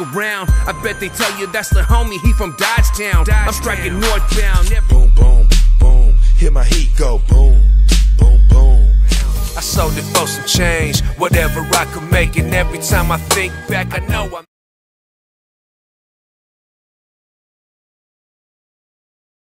around, I bet they tell you that's the homie, he from Dodgetown. I'm striking northbound. Boom, boom, boom. Hear my heat go boom, boom, boom. I sold it for some change, whatever I could make. And every time I think back, I know I'm